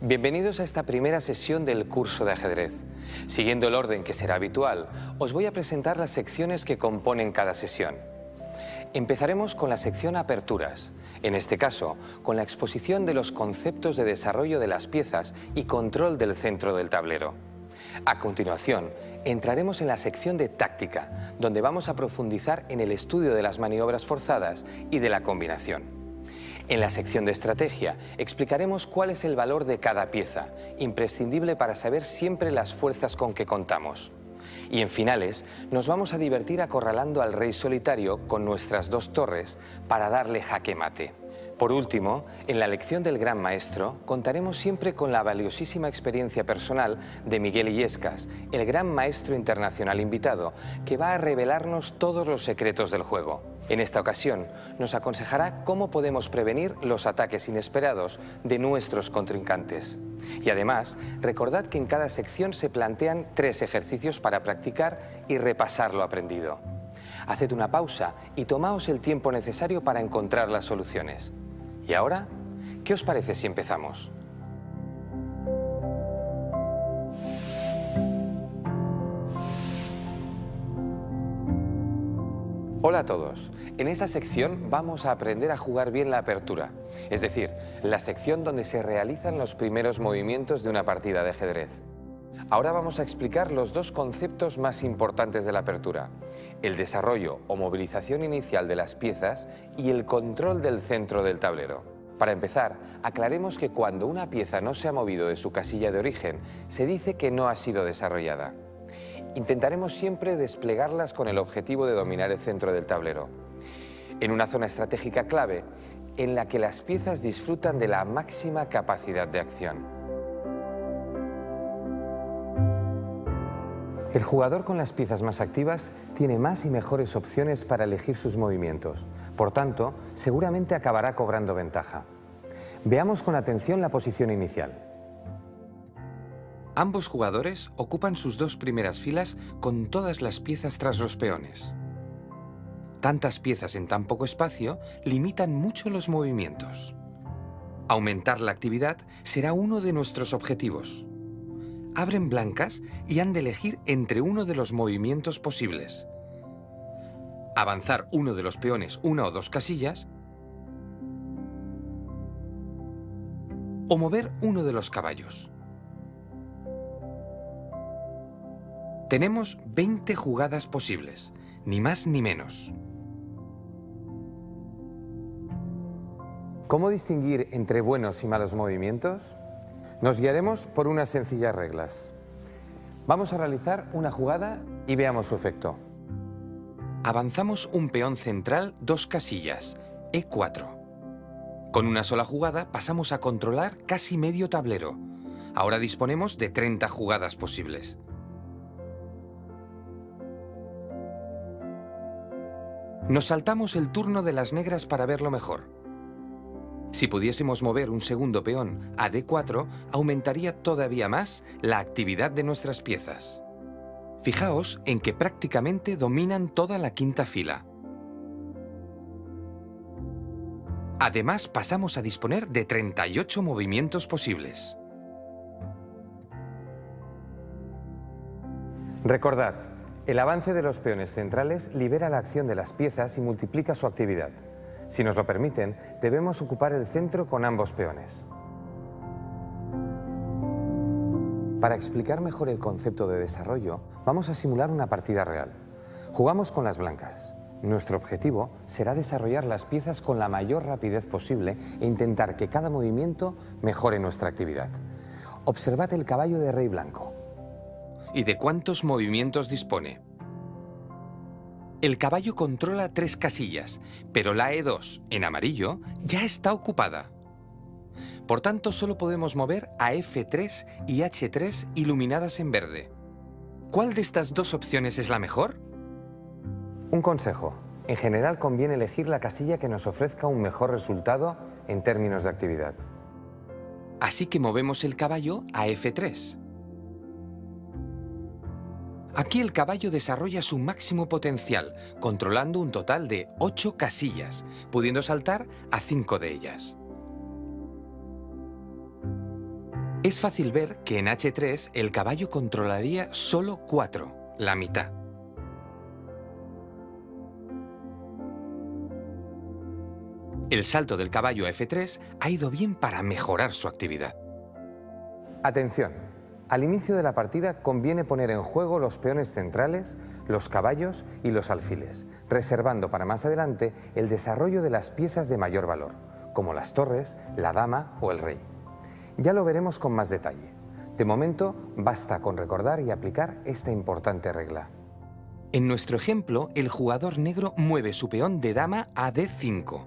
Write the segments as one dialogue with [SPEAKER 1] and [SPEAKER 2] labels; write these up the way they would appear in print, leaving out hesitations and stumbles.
[SPEAKER 1] Bienvenidos a esta primera sesión del curso de ajedrez. Siguiendo el orden que será habitual, os voy a presentar las secciones que componen cada sesión. Empezaremos con la sección Aperturas, en este caso, con la exposición de los conceptos de desarrollo de las piezas y control del centro del tablero. A continuación, entraremos en la sección de Táctica, donde vamos a profundizar en el estudio de las maniobras forzadas y de la combinación. En la sección de Estrategia explicaremos cuál es el valor de cada pieza, imprescindible para saber siempre las fuerzas con que contamos. Y en Finales nos vamos a divertir acorralando al rey solitario con nuestras dos torres para darle jaque mate. Por último, en la lección del Gran Maestro contaremos siempre con la valiosísima experiencia personal de Miguel Illescas, el Gran Maestro internacional invitado, que va a revelarnos todos los secretos del juego. En esta ocasión nos aconsejará cómo podemos prevenir los ataques inesperados de nuestros contrincantes. Y además, recordad que en cada sección se plantean 3 ejercicios para practicar y repasar lo aprendido. Haced una pausa y tomaos el tiempo necesario para encontrar las soluciones. ¿Y ahora? ¿Qué os parece si empezamos? Hola a todos. En esta sección vamos a aprender a jugar bien la apertura, es decir, la sección donde se realizan los primeros movimientos de una partida de ajedrez. Ahora vamos a explicar los 2 conceptos más importantes de la apertura: el desarrollo o movilización inicial de las piezas y el control del centro del tablero. Para empezar, aclaremos que cuando una pieza no se ha movido de su casilla de origen, se dice que no ha sido desarrollada. Intentaremos siempre desplegarlas con el objetivo de dominar el centro del tablero, en una zona estratégica clave en la que las piezas disfrutan de la máxima capacidad de acción. El jugador con las piezas más activas tiene más y mejores opciones para elegir sus movimientos. Por tanto, seguramente acabará cobrando ventaja. Veamos con atención la posición inicial. Ambos jugadores ocupan sus 2 primeras filas con todas las piezas tras los peones. Tantas piezas en tan poco espacio limitan mucho los movimientos. Aumentar la actividad será uno de nuestros objetivos. Abren blancas y han de elegir entre uno de los movimientos posibles: avanzar uno de los peones 1 o 2 casillas o mover uno de los caballos. Tenemos 20 jugadas posibles, ni más ni menos. ¿Cómo distinguir entre buenos y malos movimientos? Nos guiaremos por unas sencillas reglas. Vamos a realizar una jugada y veamos su efecto. Avanzamos un peón central 2 casillas, E4. Con una sola jugada pasamos a controlar casi medio tablero. Ahora disponemos de 30 jugadas posibles. Nos saltamos el turno de las negras para verlo mejor. Si pudiésemos mover un segundo peón a D4, aumentaría todavía más la actividad de nuestras piezas. Fijaos en que prácticamente dominan toda la quinta fila. Además, pasamos a disponer de 38 movimientos posibles. Recordad, el avance de los peones centrales libera la acción de las piezas y multiplica su actividad. Si nos lo permiten, debemos ocupar el centro con ambos peones. Para explicar mejor el concepto de desarrollo, vamos a simular una partida real. Jugamos con las blancas. Nuestro objetivo será desarrollar las piezas con la mayor rapidez posible e intentar que cada movimiento mejore nuestra actividad. Observad el caballo de rey blanco. ¿Y de cuántos movimientos dispone? El caballo controla 3 casillas, pero la E2, en amarillo, ya está ocupada. Por tanto, solo podemos mover a F3 y H3 iluminadas en verde. ¿Cuál de estas 2 opciones es la mejor? Un consejo. En general conviene elegir la casilla que nos ofrezca un mejor resultado en términos de actividad. Así que movemos el caballo a F3. Aquí el caballo desarrolla su máximo potencial, controlando un total de 8 casillas, pudiendo saltar a 5 de ellas. Es fácil ver que en H3 el caballo controlaría solo 4, la mitad. El salto del caballo a F3 ha ido bien para mejorar su actividad. Atención, al inicio de la partida conviene poner en juego los peones centrales, los caballos y los alfiles, reservando para más adelante el desarrollo de las piezas de mayor valor, como las torres, la dama o el rey. Ya lo veremos con más detalle. De momento, basta con recordar y aplicar esta importante regla. En nuestro ejemplo, el jugador negro mueve su peón de dama a D5.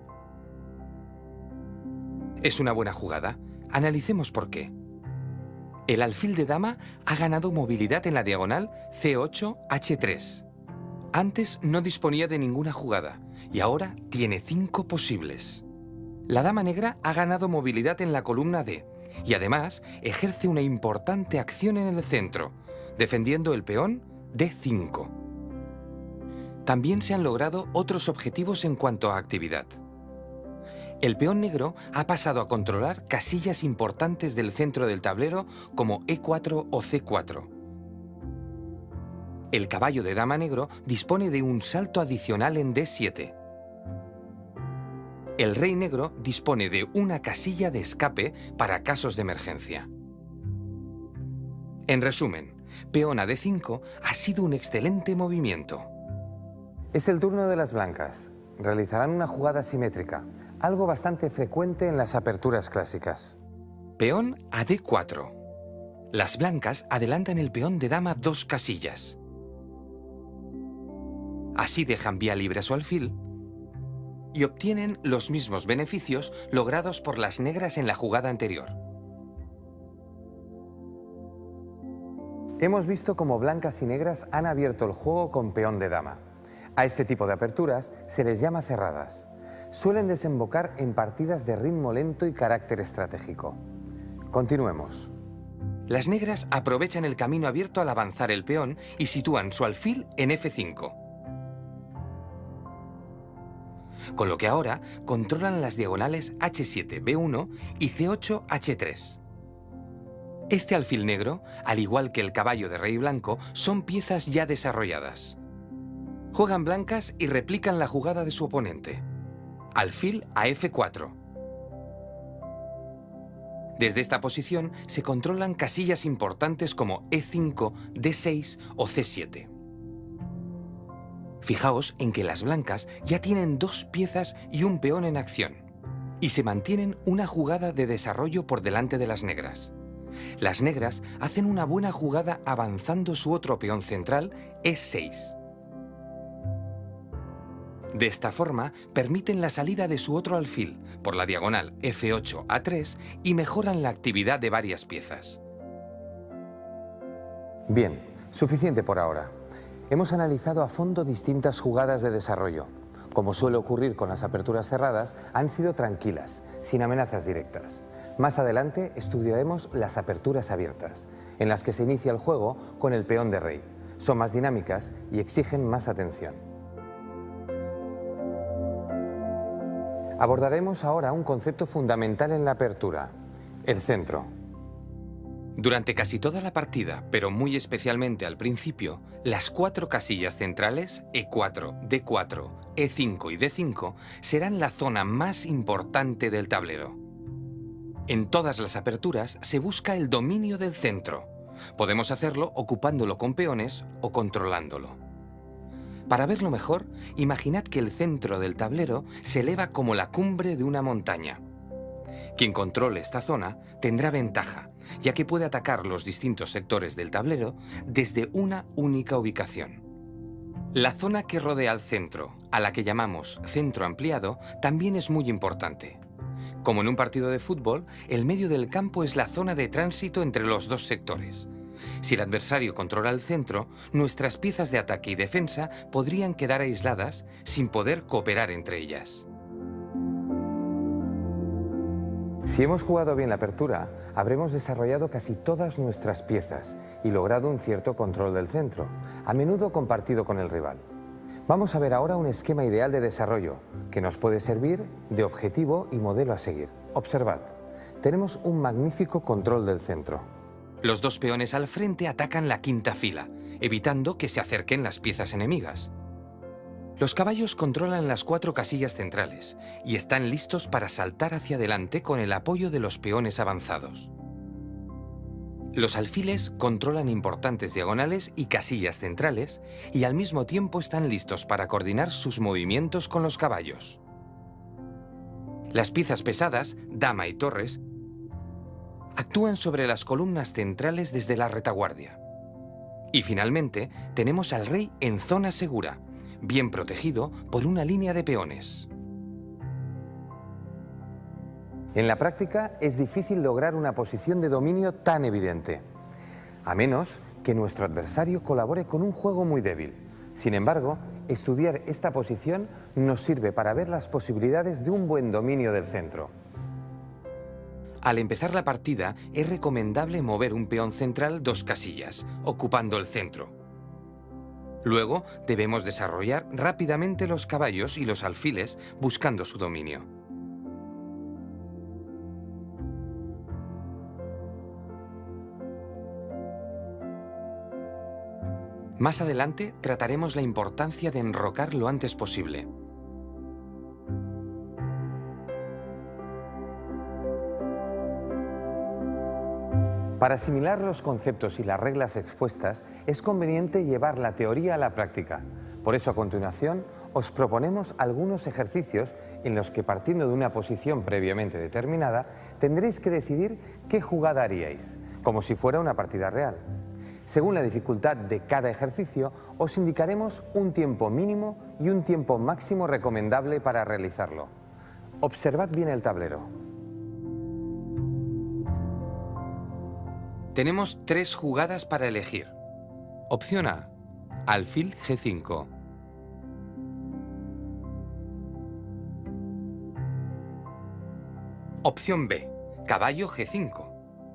[SPEAKER 1] Es una buena jugada. Analicemos por qué. El alfil de dama ha ganado movilidad en la diagonal C8-H3. Antes no disponía de ninguna jugada y ahora tiene 5 posibles. La dama negra ha ganado movilidad en la columna D y además ejerce una importante acción en el centro, defendiendo el peón D5. También se han logrado otros objetivos en cuanto a actividad. El peón negro ha pasado a controlar casillas importantes del centro del tablero como E4 o C4. El caballo de dama negro dispone de un salto adicional en D7. El rey negro dispone de una casilla de escape para casos de emergencia. En resumen, peón a D5 ha sido un excelente movimiento. Es el turno de las blancas. Realizarán una jugada simétrica, algo bastante frecuente en las aperturas clásicas. Peón a D4. Las blancas adelantan el peón de dama 2 casillas. Así dejan vía libre a su alfil y obtienen los mismos beneficios logrados por las negras en la jugada anterior. Hemos visto cómo blancas y negras han abierto el juego con peón de dama. A este tipo de aperturas se les llama cerradas. Suelen desembocar en partidas de ritmo lento y carácter estratégico. Continuemos. Las negras aprovechan el camino abierto al avanzar el peón y sitúan su alfil en F5. Con lo que ahora controlan las diagonales H7, B1 y C8, H3. Este alfil negro, al igual que el caballo de rey blanco, son piezas ya desarrolladas. Juegan blancas y replican la jugada de su oponente. Alfil a F4. Desde esta posición se controlan casillas importantes como E5, D6 o C7. Fijaos en que las blancas ya tienen 2 piezas y un peón en acción, y se mantienen una jugada de desarrollo por delante de las negras. Las negras hacen una buena jugada avanzando su otro peón central, E6. De esta forma, permiten la salida de su otro alfil por la diagonal F8, A3 y mejoran la actividad de varias piezas. Bien, suficiente por ahora. Hemos analizado a fondo distintas jugadas de desarrollo. Como suele ocurrir con las aperturas cerradas, han sido tranquilas, sin amenazas directas. Más adelante estudiaremos las aperturas abiertas, en las que se inicia el juego con el peón de rey. Son más dinámicas y exigen más atención. Abordaremos ahora un concepto fundamental en la apertura, el centro. Durante casi toda la partida, pero muy especialmente al principio, las 4 casillas centrales, E4, D4, E5 y D5, serán la zona más importante del tablero. En todas las aperturas se busca el dominio del centro. Podemos hacerlo ocupándolo con peones o controlándolo. Para verlo mejor, imaginad que el centro del tablero se eleva como la cumbre de una montaña. Quien controle esta zona tendrá ventaja, ya que puede atacar los distintos sectores del tablero desde una única ubicación. La zona que rodea al centro, a la que llamamos centro ampliado, también es muy importante. Como en un partido de fútbol, el medio del campo es la zona de tránsito entre los 2 sectores. Si el adversario controla el centro, nuestras piezas de ataque y defensa podrían quedar aisladas sin poder cooperar entre ellas. Si hemos jugado bien la apertura, habremos desarrollado casi todas nuestras piezas y logrado un cierto control del centro, a menudo compartido con el rival. Vamos a ver ahora un esquema ideal de desarrollo que nos puede servir de objetivo y modelo a seguir. Observad. tenemos un magnífico control del centro.
[SPEAKER 2] Los dos peones al frente atacan la quinta fila, evitando que se acerquen las piezas enemigas. Los caballos controlan las 4 casillas centrales y están listos para saltar hacia adelante con el apoyo de los peones avanzados. Los alfiles controlan importantes diagonales y casillas centrales y al mismo tiempo están listos para coordinar sus movimientos con los caballos. Las piezas pesadas, dama y torres, actúan sobre las columnas centrales desde la retaguardia. Y finalmente, tenemos al rey en zona segura, bien protegido por una línea de peones.
[SPEAKER 1] En la práctica es difícil lograr una posición de dominio tan evidente, a menos que nuestro adversario colabore con un juego muy débil. Sin embargo, estudiar esta posición nos sirve para ver las posibilidades de un buen dominio del centro.
[SPEAKER 2] Al empezar la partida, es recomendable mover un peón central 2 casillas, ocupando el centro. Luego, debemos desarrollar rápidamente los caballos y los alfiles buscando su dominio. Más adelante trataremos la importancia de enrocar lo antes posible.
[SPEAKER 1] Para asimilar los conceptos y las reglas expuestas, es conveniente llevar la teoría a la práctica. Por eso, a continuación, os proponemos algunos ejercicios en los que, partiendo de una posición previamente determinada, tendréis que decidir qué jugada haríais, como si fuera una partida real. Según la dificultad de cada ejercicio, os indicaremos un tiempo mínimo y un tiempo máximo recomendable para realizarlo. Observad bien el tablero.
[SPEAKER 2] Tenemos 3 jugadas para elegir. Opción A, alfil G5. Opción B, caballo G5.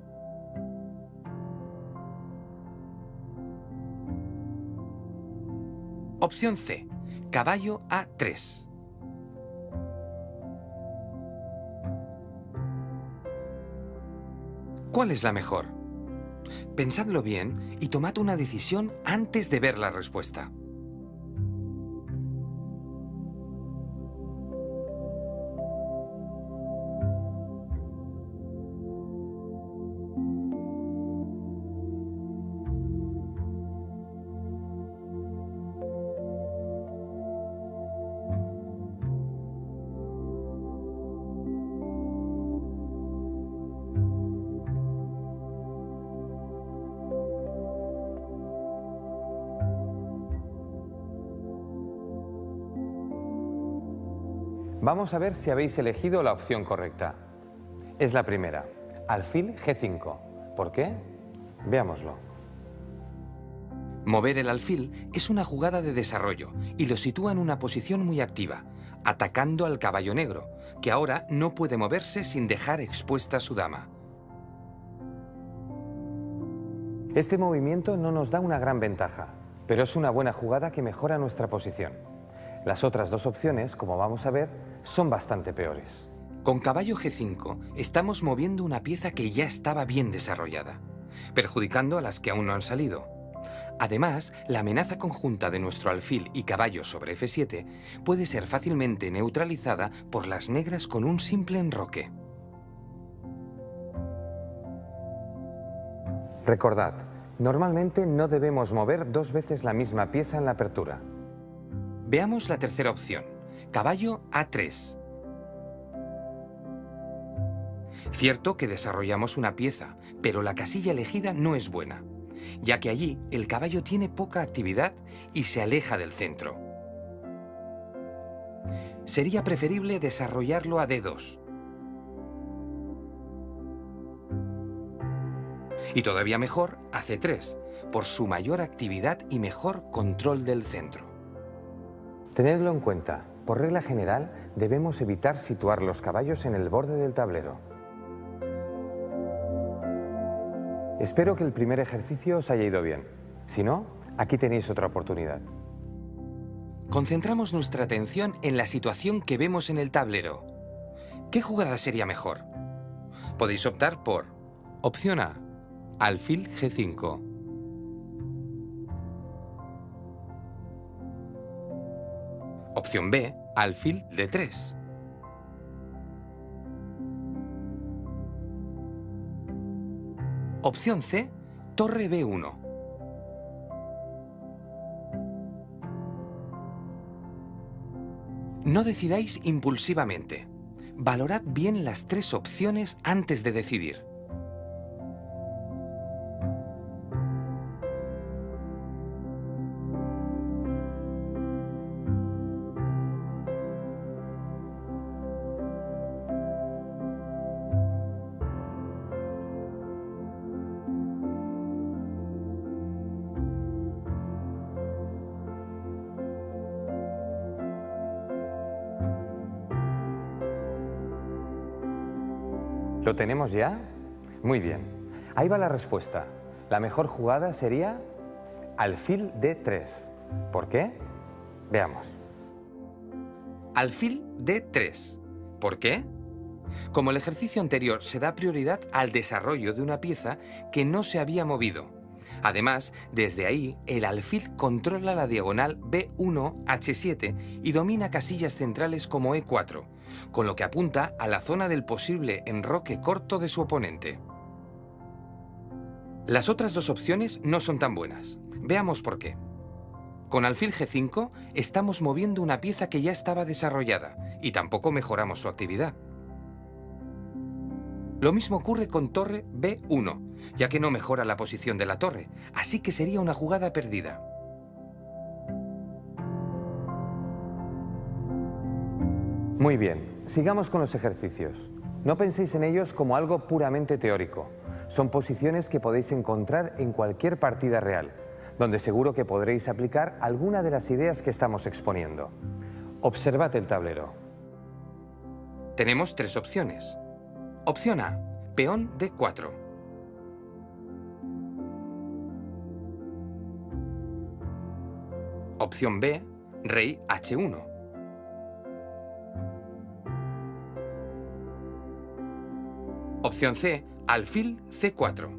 [SPEAKER 2] Opción C, caballo A3. ¿Cuál es la mejor? Pensadlo bien y tomad una decisión antes de ver la respuesta.
[SPEAKER 1] Vamos a ver si habéis elegido la opción correcta. Es la primera, alfil G5. ¿Por qué? Veámoslo.
[SPEAKER 2] Mover el alfil es una jugada de desarrollo y lo sitúa en una posición muy activa, atacando al caballo negro, que ahora no puede moverse sin dejar expuesta su dama.
[SPEAKER 1] Este movimiento no nos da una gran ventaja, pero es una buena jugada que mejora nuestra posición. Las otras 2 opciones, como vamos a ver, son bastante peores.
[SPEAKER 2] Con caballo G5 estamos moviendo una pieza que ya estaba bien desarrollada, perjudicando a las que aún no han salido. Además, la amenaza conjunta de nuestro alfil y caballo sobre F7 puede ser fácilmente neutralizada por las negras con un simple enroque.
[SPEAKER 1] Recordad, normalmente no debemos mover 2 veces la misma pieza en la apertura.
[SPEAKER 2] Veamos la tercera opción, caballo A3. Cierto que desarrollamos una pieza, pero la casilla elegida no es buena, ya que allí el caballo tiene poca actividad y se aleja del centro. Sería preferible desarrollarlo a D2. Y todavía mejor a C3, por su mayor actividad y mejor control del centro.
[SPEAKER 1] Tenedlo en cuenta, por regla general debemos evitar situar los caballos en el borde del tablero. Espero que el primer ejercicio os haya ido bien. Si no, aquí tenéis otra oportunidad.
[SPEAKER 2] Concentramos nuestra atención en la situación que vemos en el tablero. ¿Qué jugada sería mejor? Podéis optar por opción A, alfil G5. Opción B, alfil D3. Opción C, torre B1. No decidáis impulsivamente. Valorad bien las tres opciones antes de decidir.
[SPEAKER 1] ¿Lo tenemos ya? Muy bien. Ahí va la respuesta. La mejor jugada sería alfil D3. ¿Por qué? Veamos.
[SPEAKER 2] Alfil D3. ¿Por qué? Como el ejercicio anterior, se da prioridad al desarrollo de una pieza que no se había movido. Además, desde ahí, el alfil controla la diagonal B1-H7 y domina casillas centrales como E4, con lo que apunta a la zona del posible enroque corto de su oponente. Las otras dos opciones no son tan buenas. Veamos por qué. Con alfil G5 estamos moviendo una pieza que ya estaba desarrollada y tampoco mejoramos su actividad. Lo mismo ocurre con torre B1, ya que no mejora la posición de la torre, así que sería una jugada perdida.
[SPEAKER 1] Muy bien, sigamos con los ejercicios. No penséis en ellos como algo puramente teórico. Son posiciones que podéis encontrar en cualquier partida real, donde seguro que podréis aplicar alguna de las ideas que estamos exponiendo. Observad el tablero.
[SPEAKER 2] Tenemos tres opciones. Opción A, peón D4. Opción B, rey H1. Opción C, alfil C4.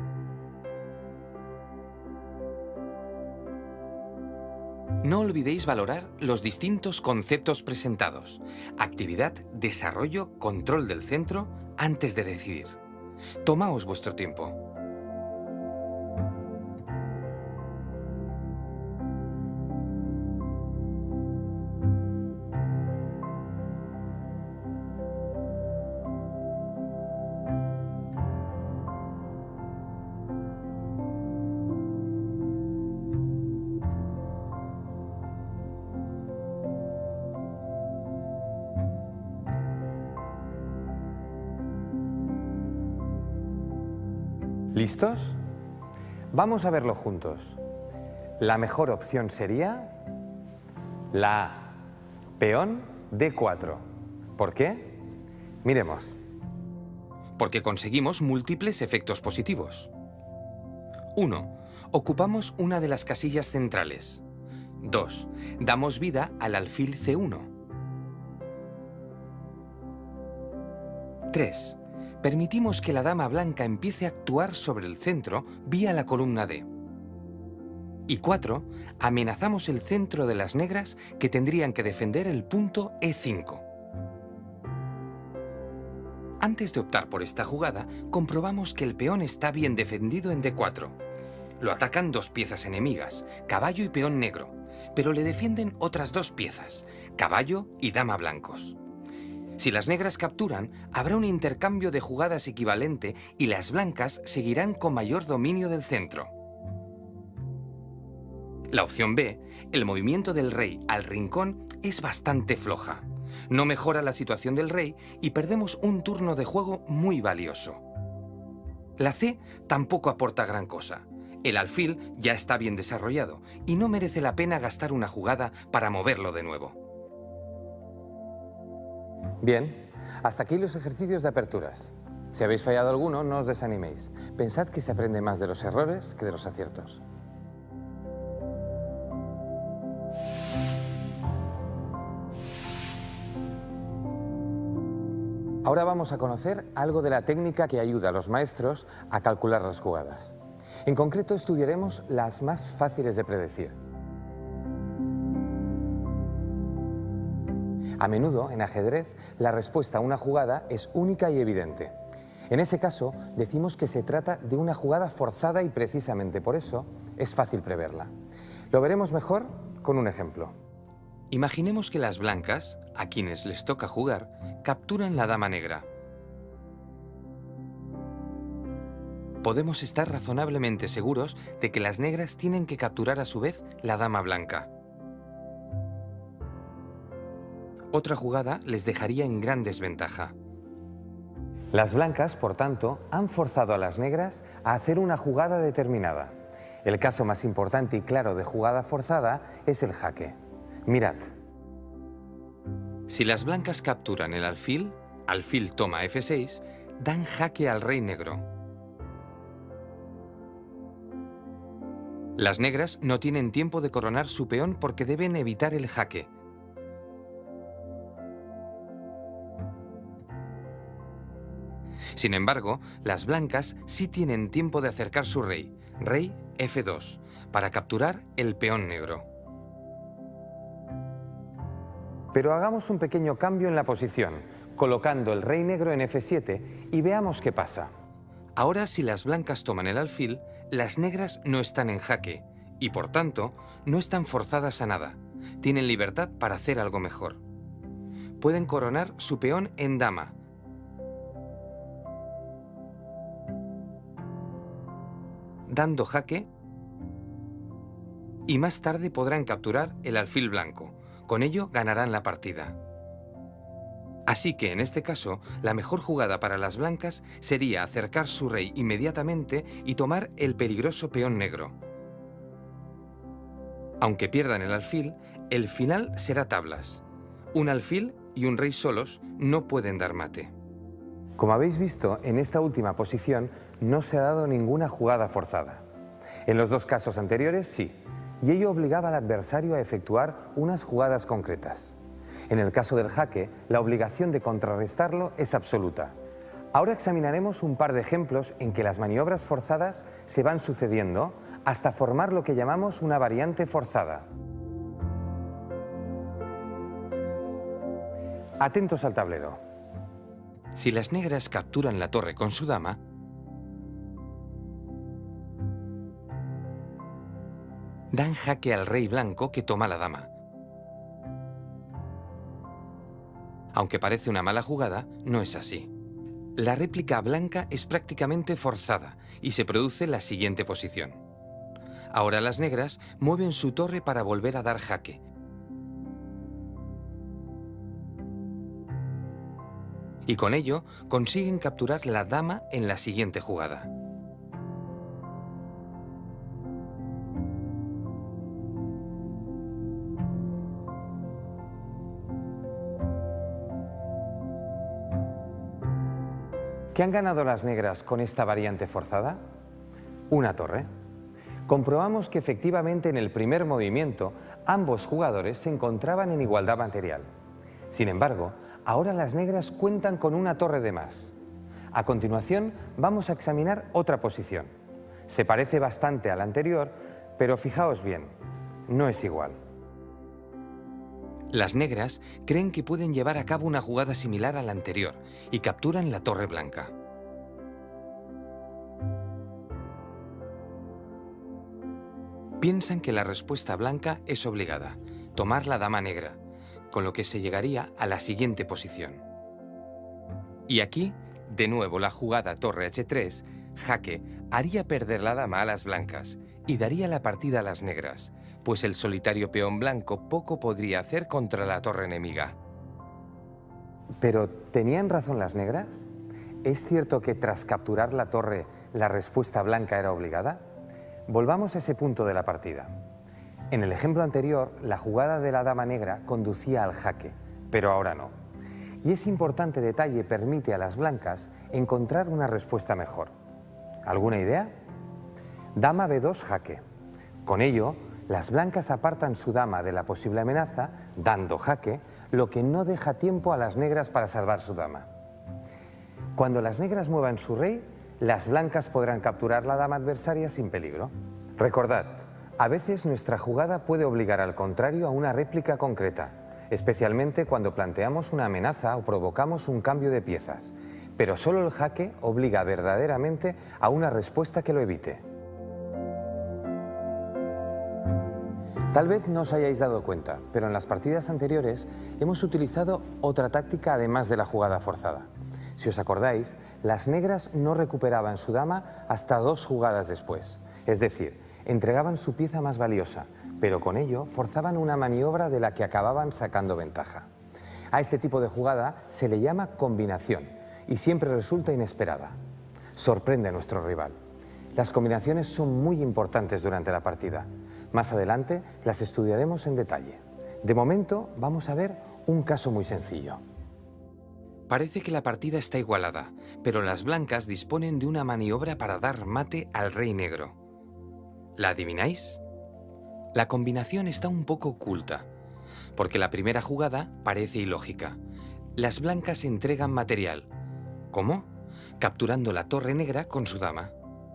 [SPEAKER 2] No olvidéis valorar los distintos conceptos presentados: actividad, desarrollo, control del centro, antes de decidir. Tomaos vuestro tiempo.
[SPEAKER 1] ¿Listos? Vamos a verlo juntos. La mejor opción sería la A, peón D4. ¿Por qué? Miremos.
[SPEAKER 2] Porque conseguimos múltiples efectos positivos. 1. Ocupamos una de las casillas centrales. 2. Damos vida al alfil C1. 3. Permitimos que la dama blanca empiece a actuar sobre el centro vía la columna D. Y 4. Amenazamos el centro de las negras que tendrían que defender el punto E5. Antes de optar por esta jugada, comprobamos que el peón está bien defendido en D4. Lo atacan dos piezas enemigas, caballo y peón negro, pero le defienden otras dos piezas, caballo y dama blancos. Si las negras capturan, habrá un intercambio de jugadas equivalente y las blancas seguirán con mayor dominio del centro. La opción B, el movimiento del rey al rincón, es bastante floja. No mejora la situación del rey y perdemos un turno de juego muy valioso. La C tampoco aporta gran cosa. El alfil ya está bien desarrollado y no merece la pena gastar una jugada para moverlo de nuevo.
[SPEAKER 1] Bien, hasta aquí los ejercicios de aperturas. Si habéis fallado alguno, no os desaniméis. Pensad que se aprende más de los errores que de los aciertos. Ahora vamos a conocer algo de la técnica que ayuda a los maestros a calcular las jugadas. En concreto, estudiaremos las más fáciles de predecir. A menudo, en ajedrez, la respuesta a una jugada es única y evidente. En ese caso, decimos que se trata de una jugada forzada y precisamente por eso es fácil preverla. Lo veremos mejor con un ejemplo.
[SPEAKER 2] Imaginemos que las blancas, a quienes les toca jugar, capturan la dama negra. Podemos estar razonablemente seguros de que las negras tienen que capturar a su vez la dama blanca. Otra jugada les dejaría en gran desventaja.
[SPEAKER 1] Las blancas, por tanto, han forzado a las negras a hacer una jugada determinada. El caso más importante y claro de jugada forzada es el jaque. Mirad.
[SPEAKER 2] Si las blancas capturan el alfil toma F6, dan jaque al rey negro. Las negras no tienen tiempo de coronar su peón porque deben evitar el jaque. Sin embargo, las blancas sí tienen tiempo de acercar su rey, rey F2, para capturar el peón negro.
[SPEAKER 1] Pero hagamos un pequeño cambio en la posición, colocando el rey negro en F7 y veamos qué pasa.
[SPEAKER 2] Ahora, si las blancas toman el alfil, las negras no están en jaque y, por tanto, no están forzadas a nada. Tienen libertad para hacer algo mejor. Pueden coronar su peón en dama. Dando jaque, y más tarde podrán capturar el alfil blanco. Con ello ganarán la partida. Así que en este caso, la mejor jugada para las blancas sería acercar su rey inmediatamente y tomar el peligroso peón negro. Aunque pierdan el alfil, el final será tablas. Un alfil y un rey solos no pueden dar mate.
[SPEAKER 1] Como habéis visto, en esta última posición no se ha dado ninguna jugada forzada. En los dos casos anteriores, sí, y ello obligaba al adversario a efectuar unas jugadas concretas. En el caso del jaque, la obligación de contrarrestarlo es absoluta. Ahora examinaremos un par de ejemplos en que las maniobras forzadas se van sucediendo hasta formar lo que llamamos una variante forzada. Atentos al tablero.
[SPEAKER 2] Si las negras capturan la torre con su dama, dan jaque al rey blanco que toma la dama. Aunque parece una mala jugada, no es así. La réplica blanca es prácticamente forzada y se produce la siguiente posición. Ahora las negras mueven su torre para volver a dar jaque. Y con ello consiguen capturar la dama en la siguiente jugada.
[SPEAKER 1] ¿Qué han ganado las negras con esta variante forzada? Una torre. Comprobamos que efectivamente en el primer movimiento ambos jugadores se encontraban en igualdad material. Sin embargo, ahora las negras cuentan con una torre de más. A continuación vamos a examinar otra posición. Se parece bastante a la anterior, pero fijaos bien, no es igual.
[SPEAKER 2] Las negras creen que pueden llevar a cabo una jugada similar a la anterior y capturan la torre blanca. Piensan que la respuesta blanca es obligada, tomar la dama negra, con lo que se llegaría a la siguiente posición. Y aquí, de nuevo la jugada torre H3, jaque, haría perder la dama a las blancas y daría la partida a las negras, pues el solitario peón blanco poco podría hacer contra la torre enemiga.
[SPEAKER 1] ¿Pero tenían razón las negras? ¿Es cierto que tras capturar la torre la respuesta blanca era obligada? Volvamos a ese punto de la partida. En el ejemplo anterior, la jugada de la dama negra conducía al jaque, pero ahora no. Y ese importante detalle permite a las blancas encontrar una respuesta mejor. ¿Alguna idea? Dama B2 jaque. Con ello, las blancas apartan su dama de la posible amenaza, dando jaque, lo que no deja tiempo a las negras para salvar su dama. Cuando las negras muevan su rey, las blancas podrán capturar la dama adversaria sin peligro. Recordad, a veces nuestra jugada puede obligar al contrario a una réplica concreta, especialmente cuando planteamos una amenaza o provocamos un cambio de piezas. Pero solo el jaque obliga verdaderamente a una respuesta que lo evite. Tal vez no os hayáis dado cuenta, pero en las partidas anteriores hemos utilizado otra táctica además de la jugada forzada. Si os acordáis, las negras no recuperaban su dama hasta 2 jugadas después. Es decir, entregaban su pieza más valiosa, pero con ello forzaban una maniobra de la que acababan sacando ventaja. A este tipo de jugada se le llama combinación y siempre resulta inesperada. Sorprende a nuestro rival. Las combinaciones son muy importantes durante la partida. Más adelante las estudiaremos en detalle. De momento vamos a ver un caso muy sencillo.
[SPEAKER 2] Parece que la partida está igualada, pero las blancas disponen de una maniobra para dar mate al rey negro. ¿La adivináis? La combinación está un poco oculta, porque la primera jugada parece ilógica. Las blancas entregan material. ¿Cómo? Capturando la torre negra con su dama.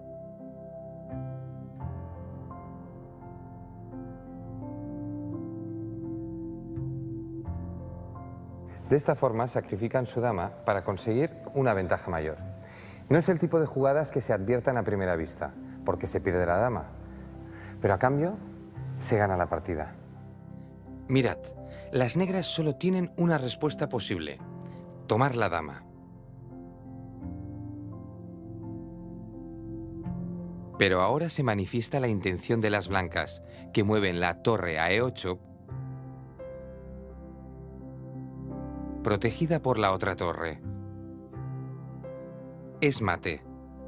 [SPEAKER 1] De esta forma sacrifican su dama para conseguir una ventaja mayor. No es el tipo de jugadas que se adviertan a primera vista, porque se pierde la dama, pero a cambio se gana la partida.
[SPEAKER 2] Mirad, las negras solo tienen una respuesta posible: tomar la dama. Pero ahora se manifiesta la intención de las blancas, que mueven la torre a E8, protegida por la otra torre. Es mate.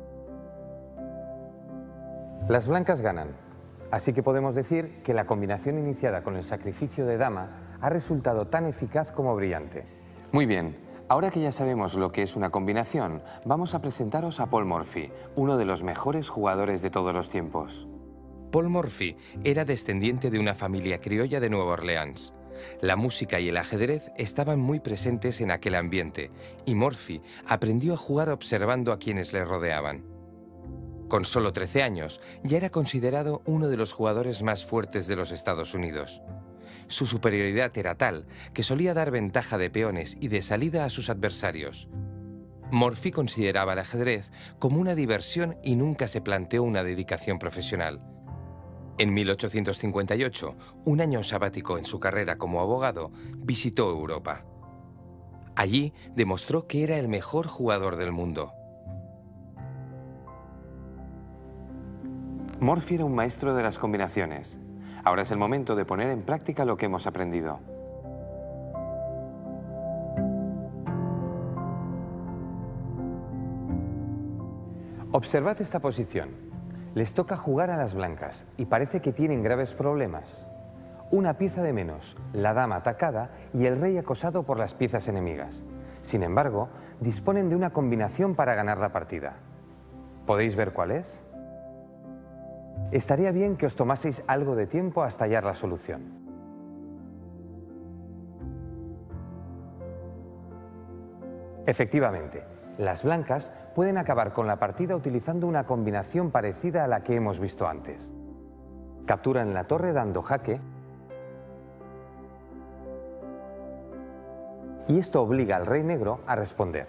[SPEAKER 1] Las blancas ganan, así que podemos decir que la combinación iniciada con el sacrificio de dama ha resultado tan eficaz como brillante. Muy bien, ahora que ya sabemos lo que es una combinación, vamos a presentaros a Paul Morphy, uno de los mejores jugadores de todos los tiempos.
[SPEAKER 2] Paul Morphy era descendiente de una familia criolla de Nueva Orleans. La música y el ajedrez estaban muy presentes en aquel ambiente, y Morphy aprendió a jugar observando a quienes le rodeaban. Con solo 13 años, ya era considerado uno de los jugadores más fuertes de los Estados Unidos. Su superioridad era tal que solía dar ventaja de peones y de salida a sus adversarios. Morphy consideraba el ajedrez como una diversión y nunca se planteó una dedicación profesional. En 1858, un año sabático en su carrera como abogado, visitó Europa. Allí demostró que era el mejor jugador del mundo.
[SPEAKER 1] Morphy era un maestro de las combinaciones. Ahora es el momento de poner en práctica lo que hemos aprendido. Observad esta posición. Les toca jugar a las blancas y parece que tienen graves problemas. Una pieza de menos, la dama atacada y el rey acosado por las piezas enemigas. Sin embargo, disponen de una combinación para ganar la partida. ¿Podéis ver cuál es? Estaría bien que os tomaseis algo de tiempo hasta hallar la solución. Efectivamente, las blancas pueden acabar con la partida utilizando una combinación parecida a la que hemos visto antes. Capturan la torre dando jaque y esto obliga al rey negro a responder.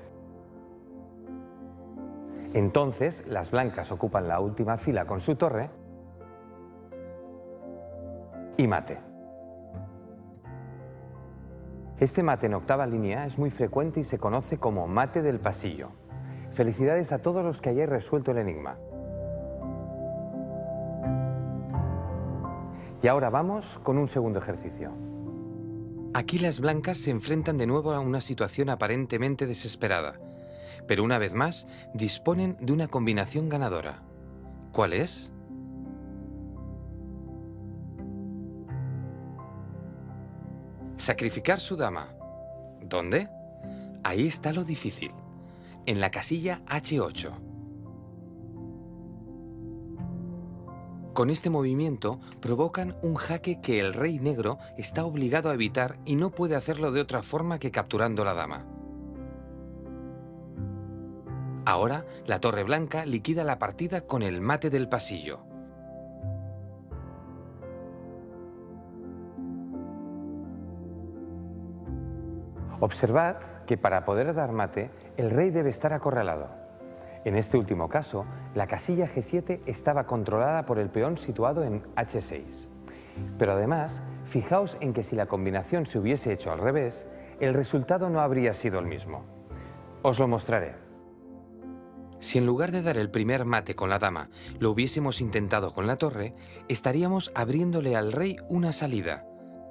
[SPEAKER 1] Entonces, las blancas ocupan la última fila con su torre y mate. Este mate en octava línea es muy frecuente y se conoce como mate del pasillo. Felicidades a todos los que hayáis resuelto el enigma. Y ahora vamos con un segundo ejercicio.
[SPEAKER 2] Aquí las blancas se enfrentan de nuevo a una situación aparentemente desesperada, pero una vez más disponen de una combinación ganadora. ¿Cuál es? Sacrificar su dama. ¿Dónde? Ahí está lo difícil. En la casilla H8. Con este movimiento provocan un jaque que el rey negro está obligado a evitar y no puede hacerlo de otra forma que capturando la dama. Ahora, la torre blanca liquida la partida con el mate del pasillo.
[SPEAKER 1] Observad que para poder dar mate, el rey debe estar acorralado. En este último caso, la casilla G7 estaba controlada por el peón situado en H6. Pero además, fijaos en que si la combinación se hubiese hecho al revés, el resultado no habría sido el mismo. Os lo mostraré.
[SPEAKER 2] Si en lugar de dar el primer mate con la dama, lo hubiésemos intentado con la torre, estaríamos abriéndole al rey una salida.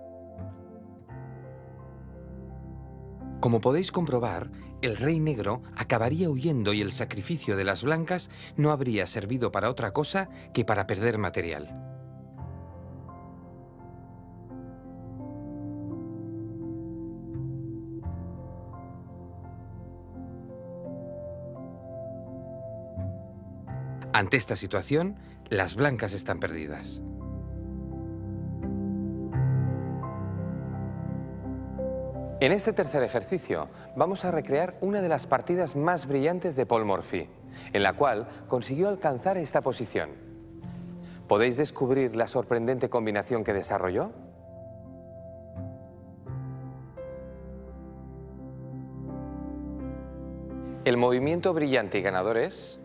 [SPEAKER 2] Como podéis comprobar, el rey negro acabaría huyendo y el sacrificio de las blancas no habría servido para otra cosa que para perder material. Ante esta situación, las blancas están perdidas.
[SPEAKER 1] En este tercer ejercicio vamos a recrear una de las partidas más brillantes de Paul Morphy, en la cual consiguió alcanzar esta posición. ¿Podéis descubrir la sorprendente combinación que desarrolló? El movimiento brillante y ganador es...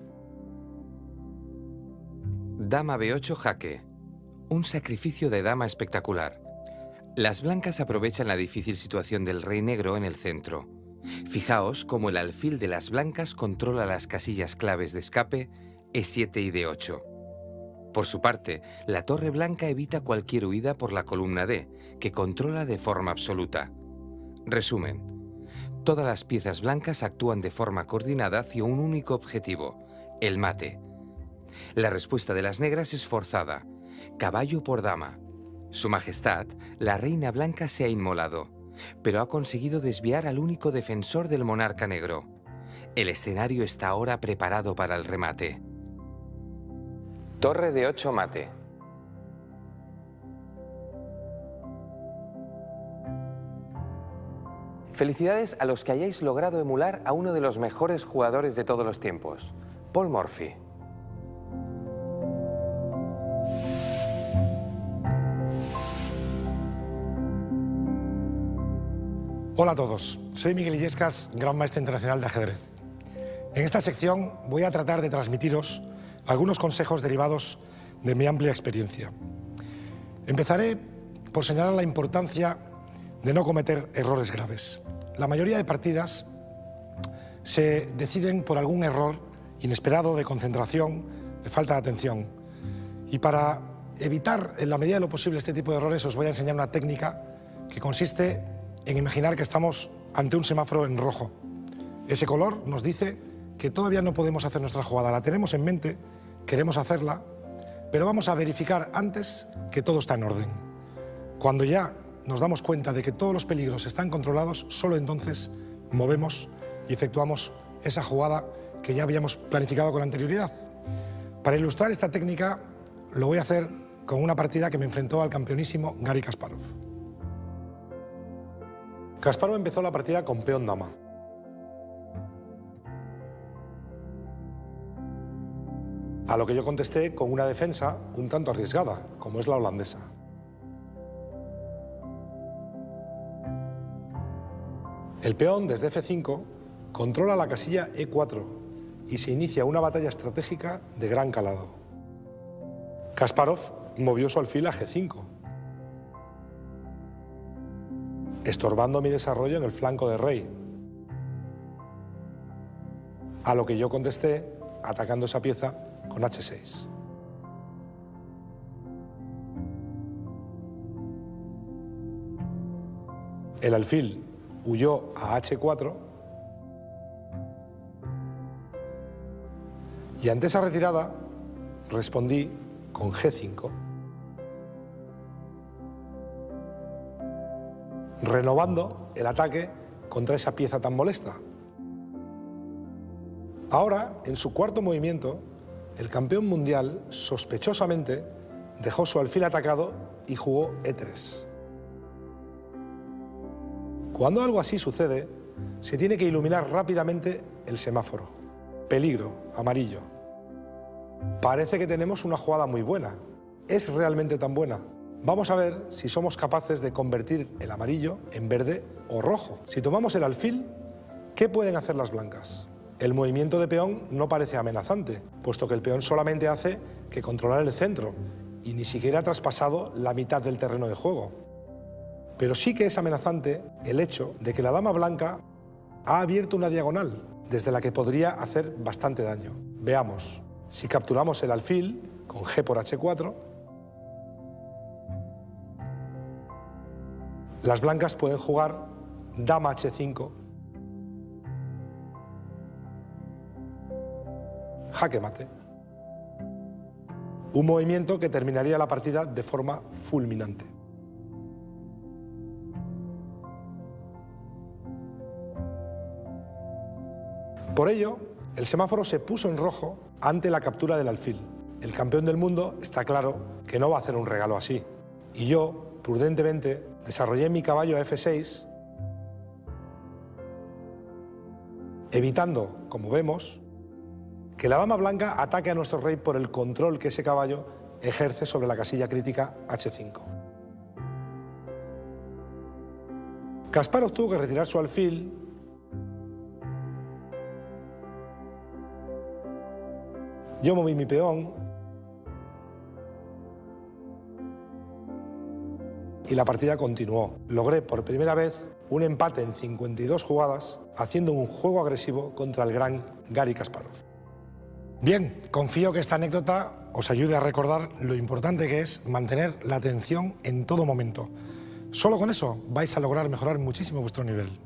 [SPEAKER 2] Dama B8 jaque. Un sacrificio de dama espectacular. Las blancas aprovechan la difícil situación del rey negro en el centro. Fijaos cómo el alfil de las blancas controla las casillas claves de escape E7 y D8. Por su parte, la torre blanca evita cualquier huida por la columna D, que controla de forma absoluta. Resumen. Todas las piezas blancas actúan de forma coordinada hacia un único objetivo, el mate. La respuesta de las negras es forzada. Caballo por dama. Su Majestad, la reina blanca, se ha inmolado, pero ha conseguido desviar al único defensor del monarca negro. El escenario está ahora preparado para el remate.
[SPEAKER 1] Torre de 8 mate. Felicidades a los que hayáis logrado emular a uno de los mejores jugadores de todos los tiempos, Paul Morphy.
[SPEAKER 3] Hola a todos, soy Miguel Illescas, Gran Maestre Internacional de Ajedrez. En esta sección voy a tratar de transmitiros algunos consejos derivados de mi amplia experiencia. Empezaré por señalar la importancia de no cometer errores graves. La mayoría de partidas se deciden por algún error inesperado de concentración, de falta de atención. Y para evitar en la medida de lo posible este tipo de errores os voy a enseñar una técnica que consiste en imaginar que estamos ante un semáforo en rojo. Ese color nos dice que todavía no podemos hacer nuestra jugada. La tenemos en mente, queremos hacerla, pero vamos a verificar antes que todo está en orden. Cuando ya nos damos cuenta de que todos los peligros están controlados, solo entonces movemos y efectuamos esa jugada que ya habíamos planificado con anterioridad. Para ilustrar esta técnica lo voy a hacer con una partida que me enfrentó al campeonísimo Garry Kasparov. Kasparov empezó la partida con peón dama. A lo que yo contesté con una defensa un tanto arriesgada, como es la holandesa. El peón desde F5 controla la casilla E4 y se inicia una batalla estratégica de gran calado. Kasparov movió su alfil a G5, estorbando mi desarrollo en el flanco de rey. A lo que yo contesté atacando esa pieza con H6. El alfil huyó a H4 y ante esa retirada respondí con G5. Renovando el ataque contra esa pieza tan molesta. Ahora, en su cuarto movimiento, el campeón mundial sospechosamente dejó su alfil atacado y jugó E3. Cuando algo así sucede, se tiene que iluminar rápidamente el semáforo. Peligro, amarillo. Parece que tenemos una jugada muy buena. ¿Es realmente tan buena? Vamos a ver si somos capaces de convertir el amarillo en verde o rojo. Si tomamos el alfil, ¿qué pueden hacer las blancas? El movimiento de peón no parece amenazante, puesto que el peón solamente hace que controlar el centro y ni siquiera ha traspasado la mitad del terreno de juego. Pero sí que es amenazante el hecho de que la dama blanca ha abierto una diagonal desde la que podría hacer bastante daño. Veamos, si capturamos el alfil con G por H4, las blancas pueden jugar dama H5, jaque mate. Un movimiento que terminaría la partida de forma fulminante. Por ello, el semáforo se puso en rojo ante la captura del alfil. El campeón del mundo está claro que no va a hacer un regalo así. Y yo, prudentemente, desarrollé mi caballo a F6, evitando, como vemos, que la dama blanca ataque a nuestro rey por el control que ese caballo ejerce sobre la casilla crítica H5. Kasparov tuvo que retirar su alfil yo moví mi peón y la partida continuó. Logré por primera vez un empate en 52 jugadas, haciendo un juego agresivo contra el gran Garry Kasparov. Bien, confío que esta anécdota os ayude a recordar lo importante que es mantener la atención en todo momento. Solo con eso vais a lograr mejorar muchísimo vuestro nivel.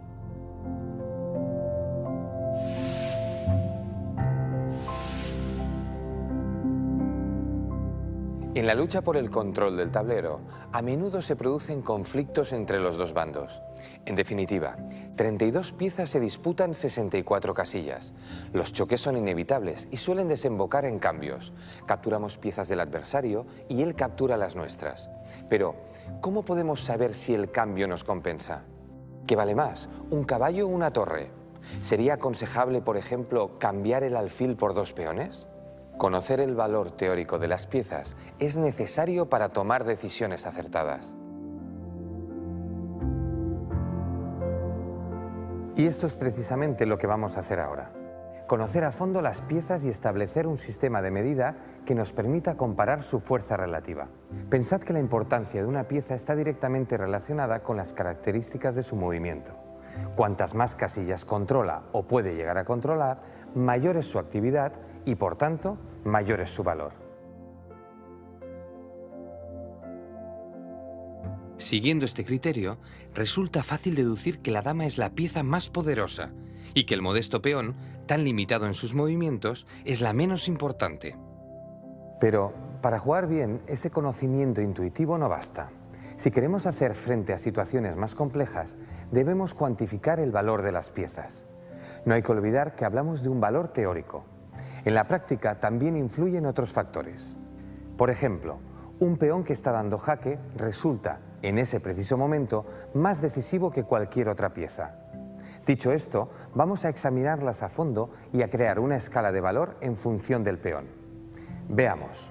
[SPEAKER 1] En la lucha por el control del tablero, a menudo se producen conflictos entre los dos bandos. En definitiva, 32 piezas se disputan 64 casillas. Los choques son inevitables y suelen desembocar en cambios. Capturamos piezas del adversario y él captura las nuestras. Pero, ¿cómo podemos saber si el cambio nos compensa? ¿Qué vale más, un caballo o una torre? ¿Sería aconsejable, por ejemplo, cambiar el alfil por 2 peones? Conocer el valor teórico de las piezas es necesario para tomar decisiones acertadas. Y esto es precisamente lo que vamos a hacer ahora. Conocer a fondo las piezas y establecer un sistema de medida que nos permita comparar su fuerza relativa. Pensad que la importancia de una pieza está directamente relacionada con las características de su movimiento. Cuantas más casillas controla o puede llegar a controlar, mayor es su actividad y, por tanto, mayor es su valor.
[SPEAKER 2] Siguiendo este criterio, resulta fácil deducir que la dama es la pieza más poderosa y que el modesto peón, tan limitado en sus movimientos, es la menos importante.
[SPEAKER 1] Pero, para jugar bien, ese conocimiento intuitivo no basta. Si queremos hacer frente a situaciones más complejas, debemos cuantificar el valor de las piezas. No hay que olvidar que hablamos de un valor teórico. En la práctica también influyen otros factores. Por ejemplo, un peón que está dando jaque resulta, en ese preciso momento, más decisivo que cualquier otra pieza. Dicho esto, vamos a examinarlas a fondo y a crear una escala de valor en función del peón. Veamos.